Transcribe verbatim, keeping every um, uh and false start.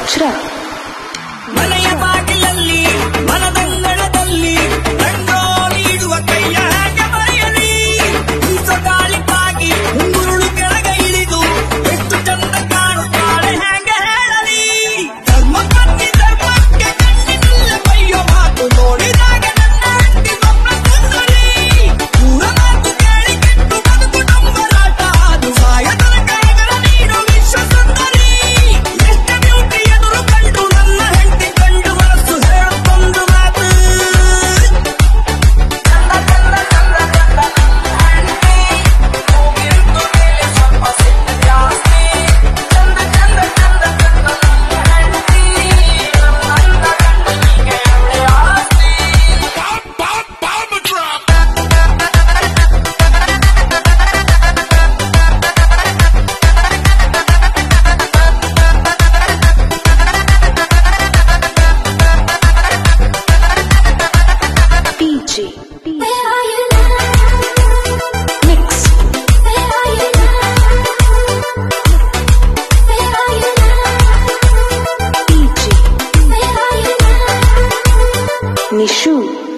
ವಜ್ರ ಮನೆಯ ಬಾಗಿಲಲ್ಲಿ ಮನದಂಗಳದಲ್ಲಿ ಕಣ್ಣೋ ನೀಡುವ ಕೈಯ ಹಾಗೆ ಮರೆಯಲಿ ಗಾಳಿಗಾಗಿ ಮುಂಗುರುಳು ಕೆಳಗೆ ಇಳಿದು ಎಷ್ಟು ಚಂದ ಕಾಣುತ್ತಾಳೆ ಹಾಗೆ ಹೇಳಲಿ ಧರ್ಮ ಕಟ್ಟಿ ಧರ್ಮಕ್ಕೆ ಕಣ್ಣಿನಲ್ಲ ಬಯ್ಯೋ ಮಾತು ನೋಡಿದಾಗ ನನ್ನ ಹಟ್ಟಿ ಸ್ವಪ್ನ ಸುಂದರಿ ಪೂರ ಮಾತು ಕೇಳಿ ಕೆಟ್ಟು ಬದುಕು ನಂಬಲಾಟ ಅದು ಸಾಯದ ಕರಗರ ನೀನು ವಿಶ್ವ ಸುಂದರಿ ಎಷ್ಟು ಬ್ಯೂಟಿ ಎದುರು ಕಂಡು ನನ್ನ ಹೆಂಡತಿ ಕಂಡು ಮನಸ್ಸು ಹೇಳುತ್ತೊಂದು ಮಾತು ಡಿಜೆ ಮಿಕ್ಸ್ ಡಿಜೆ ನಿಶು